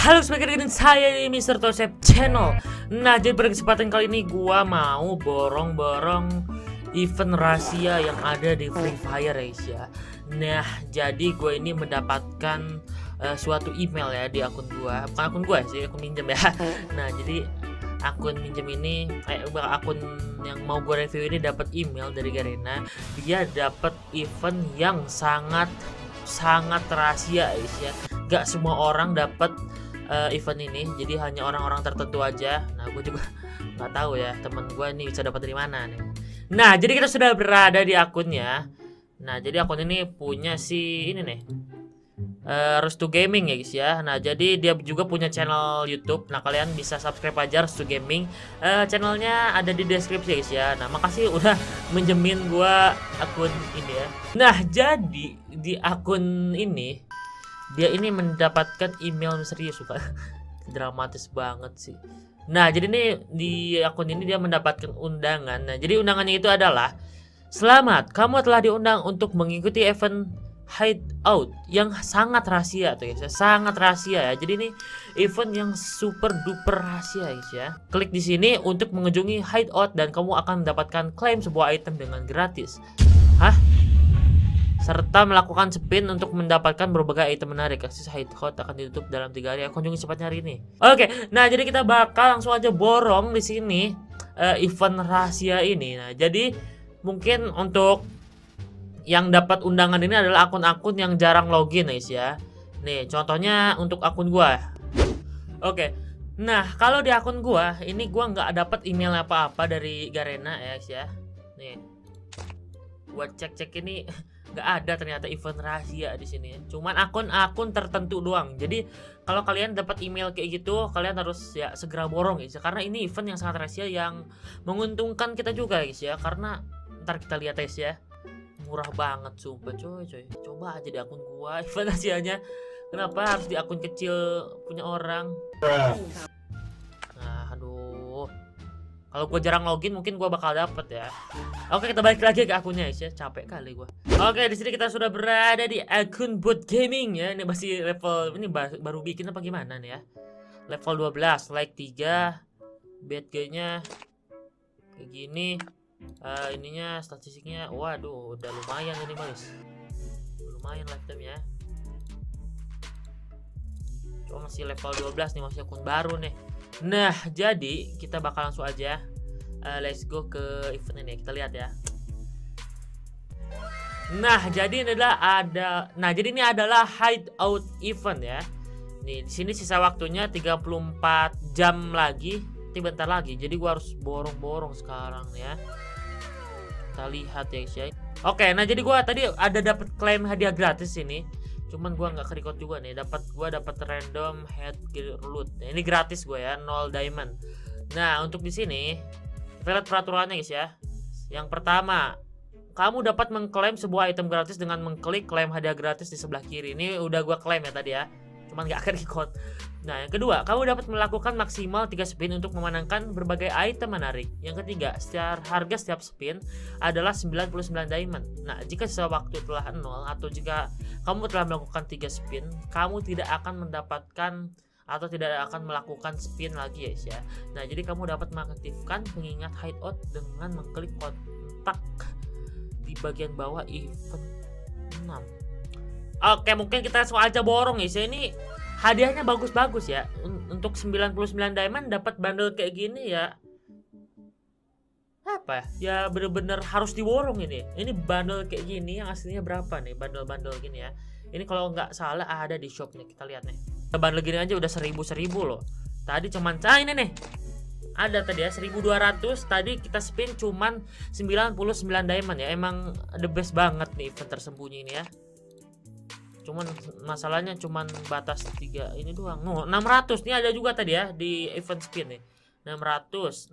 Halo sebagai dengan saya di Mr. Tosep Channel. Nah, jadi pada kesempatan kali ini gua mau borong-borong event rahasia yang ada di Free Fire guys ya. Nah, jadi gue ini mendapatkan suatu email ya di akun gua. Bukan akun gua sih, akun minjem ya. Nah, jadi akun minjem ini akun yang mau gue review ini dapat email dari Garena. Dia dapat event yang sangat rahasia guys ya. Gak semua orang dapat event ini, jadi hanya orang-orang tertentu aja. Nah, gue juga nggak tahu ya temen gue ini bisa dapat dari mana nih. Nah, jadi kita sudah berada di akunnya. Nah, jadi akun ini punya si ini nih, Restu Gaming ya guys ya. Nah, jadi dia juga punya channel YouTube. Nah, kalian bisa subscribe aja Restu Gaming. Channelnya ada di deskripsi guys ya. Nah, makasih udah menjamin gua akun ini ya. Nah, jadi di akun ini dia ini mendapatkan email misterius, suka dramatis banget sih. Nah, jadi ini di akun ini dia mendapatkan undangan. Nah, jadi undangannya itu adalah, selamat, kamu telah diundang untuk mengikuti event Hideout yang sangat rahasia tuh guys ya, sangat rahasia ya. Jadi ini event yang super duper rahasia guys ya. Klik di sini untuk mengunjungi Hideout dan kamu akan mendapatkan klaim sebuah item dengan gratis. Hah? Serta melakukan spin untuk mendapatkan berbagai item menarik. Akses Hideout akan ditutup dalam 3 hari. Kunjungi cepatnya hari ini. Oke, nah jadi kita bakal langsung aja borong di sini event rahasia ini. Nah, jadi mungkin untuk yang dapat undangan ini adalah akun-akun yang jarang login guys ya. Nih, contohnya untuk akun gua. Oke. Nah, kalau di akun gua, ini gua nggak dapat email apa-apa dari Garena ya guys ya. Nih. Gua cek-cek ini nggak ada ternyata event rahasia di sini ya. Cuman akun-akun tertentu doang. Jadi kalau kalian dapat email kayak gitu, kalian harus ya segera borong guys ya. Karena ini event yang sangat rahasia yang menguntungkan kita juga guys ya. Karena ntar kita lihat guys ya. Murah banget sumpah coy. Coba aja di akun gua event rahasianya. Kenapa harus di akun kecil punya orang? Nah, aduh. Kalau gue jarang login mungkin gue bakal dapet ya. Oke, kita balik lagi ke akunnya guys ya. Capek kali gue. Oke, di sini kita sudah berada di akun Bot Gaming ya. Ini masih level, ini baru bikin apa gimana nih ya. Level 12, like 3. BTG-nya kayak gini. Ininya statistiknya, waduh, udah lumayan ini guys. Lumayan lifetime ya. Cuma masih level 12 nih, masih akun baru nih. Nah, jadi kita bakal langsung aja let's go ke event ini. Kita lihat ya. Nah, jadi ini ini adalah Hideout event ya. Nih, di sini sisa waktunya 34 jam lagi. Bentar lagi. Jadi gua harus borong-borong sekarang ya. Kita lihat ya guys ya. Oke, nah jadi gua tadi ada dapat klaim hadiah gratis ini. Cuman gua nggak record juga nih. Gua dapat random head gear loot. Nah, ini gratis gua ya, 0 diamond. Nah, untuk di sini kita lihat peraturannya guys ya. Yang pertama, kamu dapat mengklaim sebuah item gratis dengan mengklik klaim hadiah gratis di sebelah kiri. Ini udah gua klaim ya tadi ya. Cuman nggak akan record. Nah, yang kedua, kamu dapat melakukan maksimal 3 spin untuk memenangkan berbagai item menarik. Yang ketiga, harga setiap spin adalah 99 diamond. Nah, jika sisa waktu telah 0 atau jika kamu telah melakukan 3 spin, kamu tidak akan mendapatkan atau tidak akan melakukan spin lagi guys ya. Nah, jadi kamu dapat mengaktifkan pengingat hideout dengan mengklik kontak di bagian bawah event 6. Oke, mungkin kita langsung aja borong guys ya. Ini hadiahnya bagus-bagus ya. Untuk 99 diamond dapat bundle kayak gini ya. Apa ya, bener-bener harus diborong ini. Ini bundle kayak gini yang aslinya berapa nih bundle-bundle gini ya. Ini kalau nggak salah ada di shop nih, kita lihat nih. Bundle gini aja udah 1000 loh. Tadi cuman ini nih. Ada tadi ya 1200, tadi kita spin cuman 99 diamond ya. Emang the best banget nih event tersembunyi ini ya. Cuman masalahnya cuman batas 3 ini doang. 600 nih ada juga tadi ya di event spin nih. 600.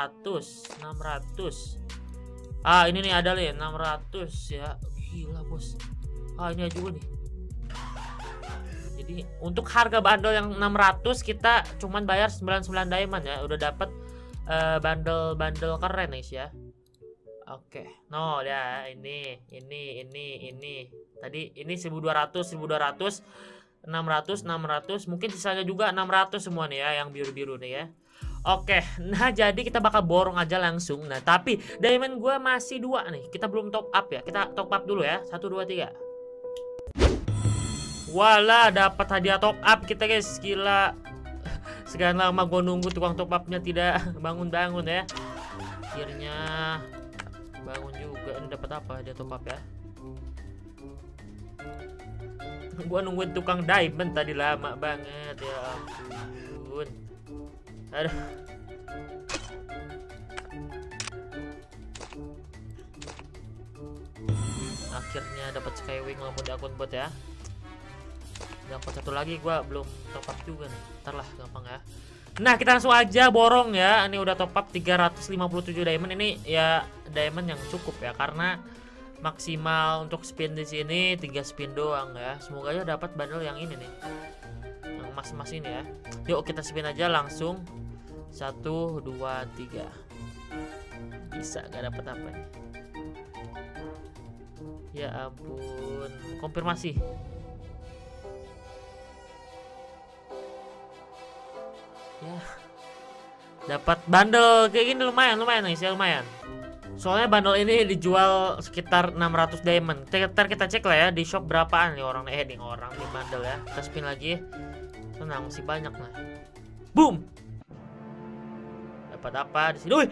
Ini nih ada nih 600 ya. Gila bos. Ini ada juga nih. Jadi untuk harga bundle yang 600 kita cuman bayar 99 diamond ya. Udah dapat bundle keren guys ya. Oke, ya ini. Tadi ini 1200. 600, mungkin sisanya juga 600 semua nih ya, yang biru-biru nih ya. Oke, nah jadi kita bakal borong aja langsung. Nah, tapi diamond gua masih 2 nih. Kita belum top up ya. Kita top up dulu ya. 1 2 3. Wala, dapat hadiah top up kita guys. Gila. Sekian lama gua nunggu tukang top upnya tidak bangun-bangun ya. Akhirnya bangun juga. Ini dapat apa hadiah top up ya? Gua nungguin tukang diamond tadi lama banget ya ampun. Aduh. Akhirnya dapat skywing walaupun di akun bot ya. Dapat satu lagi gua belum top up juga nih. Ntar lah gampang ya. Nah, kita langsung aja borong ya. Ini udah top up 357 diamond. Ini ya diamond yang cukup ya karena maksimal untuk spin di sini 3 spin doang ya. Semoga aja dapat bundle yang ini nih. Yang emas-emas ini ya. Yuk kita spin aja langsung. 1 2 3. Bisa gak dapat apa nih? Ya ampun. Konfirmasi. Ya. Dapat bundle kayak gini lumayan nih, ya lumayan. Soalnya bundle ini dijual sekitar 600 diamond. Ntar kita cek lah ya di shop berapaan nih orang nih orang di bundle ya. Kita spin lagi. Tenang, masih banyak lah. Boom. Dapat apa di sini?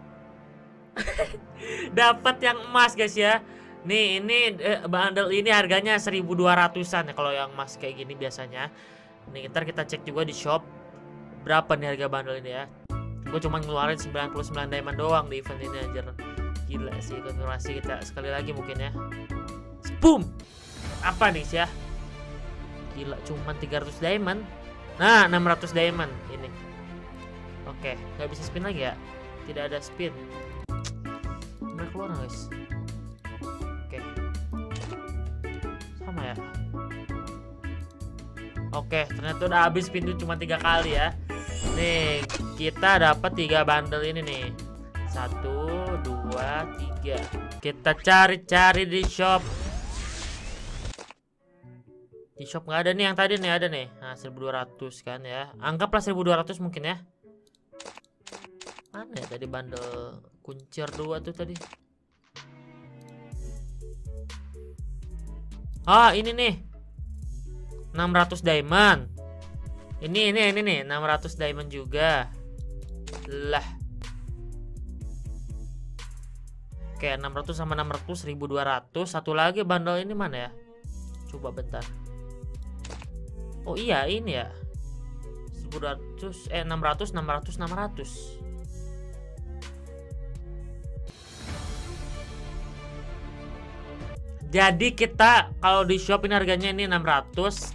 Dapat yang emas guys ya. Nih, ini bundle ini harganya 1200-an ya kalau yang emas kayak gini biasanya. Nih, ntar kita cek juga di shop berapa nih harga bundle ini ya. Gue cuma ngeluarin 99 diamond doang di event ini anjir. Gila sih, konfirmasi kita sekali lagi mungkin ya. Boom. Apa nih sih ya? Gila, cuma 300 diamond. Nah, 600 diamond ini. Oke, nggak bisa spin lagi ya? Tidak ada spin. Mereka keluar guys. Oke. Sama ya. Oke, ternyata udah habis spin itu cuma 3 kali ya. Nih, kita dapat 3 bundle ini nih. 1 2 3. Kita cari-cari di shop. Di shop nggak ada nih, yang tadi nih ada nih. Nah, 1200 kan ya. Anggaplah 1200 mungkin ya. Mana ya tadi bundle kuncir 2 tuh tadi? Ah, ini nih. 600 diamond. Ini nih 600 diamond juga. Lah. Oke, 600 sama 600 1200. Satu lagi bundle ini mana ya? Coba bentar. Oh iya, ini ya. 1200 600 600. Jadi kita kalau di shop ini harganya ini 600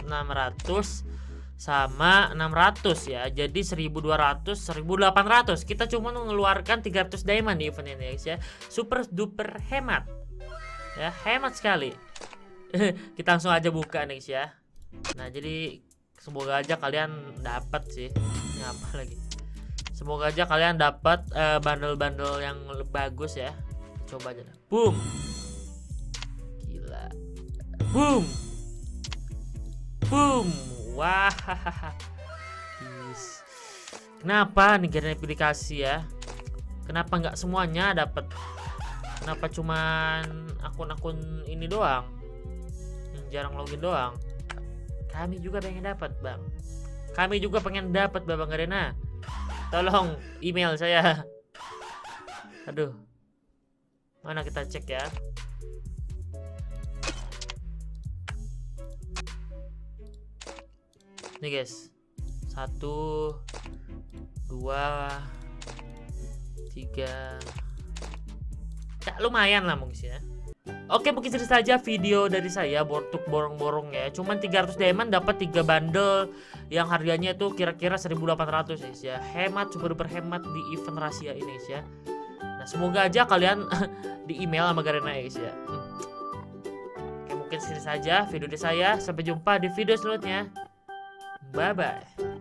sama 600 ya. Jadi 1200 1800. Kita cuma mengeluarkan 300 diamond di event ini guys ya. Super duper hemat. Ya, hemat sekali. Kita langsung aja buka nih guys ya. Nah, jadi semoga aja kalian dapat sih. Ini apa lagi? Semoga aja kalian dapat bundle-bundle yang bagus ya. Coba aja. Boom. Boom. Boom. Wah. Yes. Kenapa nih gara aplikasi ya? Kenapa nggak semuanya dapat? Kenapa cuman akun-akun ini doang? Yang jarang login doang. Kami juga pengen dapat, Bang. Kami juga pengen dapat, Babang Garena. Tolong email saya. Aduh. Mana kita cek ya? Nih guys, 1 2 3. Ya, lumayan lah mungkin ya. Oke, mungkin segitu saja video dari saya untuk borong-borong ya. Cuman 300 diamond dapat 3 bundle yang harganya tuh kira-kira 1800 guys ya. Hemat, super berhemat di event rahasia ini guys ya. Nah, semoga aja kalian di email sama Garena guys ya. Oke, mungkin segitu saja video dari saya. Sampai jumpa di video selanjutnya. Bye-bye.